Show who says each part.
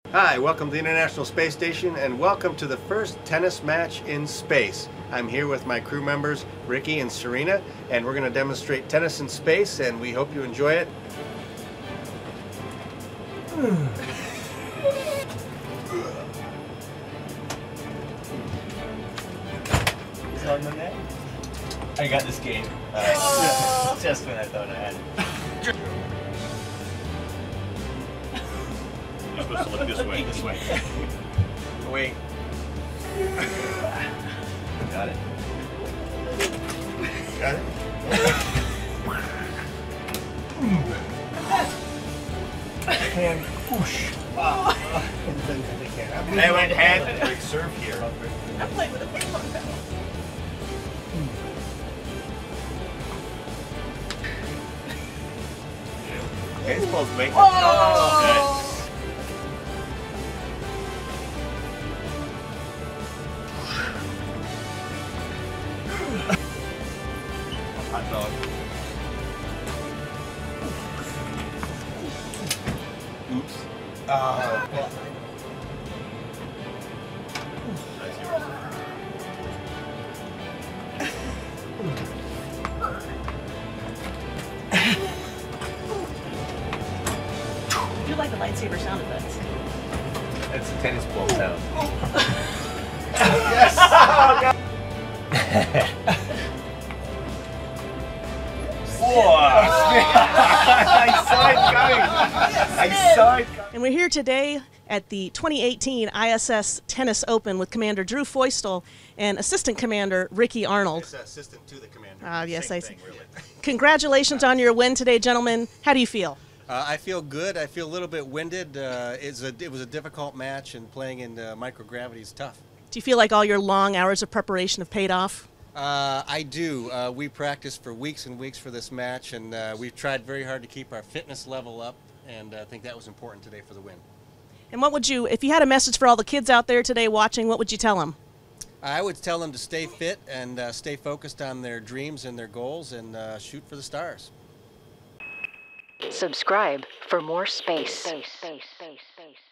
Speaker 1: Hi, welcome to the International Space Station and welcome to the first tennis match in space. I'm here with my crew members, Ricky and Serena, and we're going to demonstrate tennis in space, and we hope you enjoy it.
Speaker 2: Is it on the net? I got this game. Just when I thought I had it.
Speaker 3: You're supposed to look this way, this way.
Speaker 1: Wait.
Speaker 2: Got it.
Speaker 1: Got it? And whoosh. Wow.
Speaker 2: I went head.
Speaker 1: Big serve here.
Speaker 4: I'm playing with a ping pong paddle.
Speaker 2: It's supposed to make it.
Speaker 4: Oh!
Speaker 2: Hot dog. Oops.
Speaker 4: I do like the lightsaber sound effects.
Speaker 2: That's a tennis ball sound.
Speaker 1: Yes!
Speaker 2: I saw it coming. I saw it coming.
Speaker 4: And we're here today at the 2018 ISS Tennis Open with Commander Drew Feustel and Assistant Commander Ricky Arnold.
Speaker 1: It's assistant to the commander.
Speaker 4: Yes, I see.
Speaker 1: Thing, really.
Speaker 4: Congratulations on your win today, gentlemen. How do you feel?
Speaker 1: I feel good. I feel a little bit winded. It was a difficult match, and playing in microgravity is tough.
Speaker 4: Do you feel like all your long hours of preparation have paid off?
Speaker 1: I do. We practiced for weeks and weeks for this match, and we've tried very hard to keep our fitness level up, and I think that was important today for the win.
Speaker 4: And what would you, if you had a message for all the kids out there today watching, what would you tell them?
Speaker 1: I would tell them to stay fit and stay focused on their dreams and their goals and shoot for the stars.
Speaker 5: Subscribe for more space.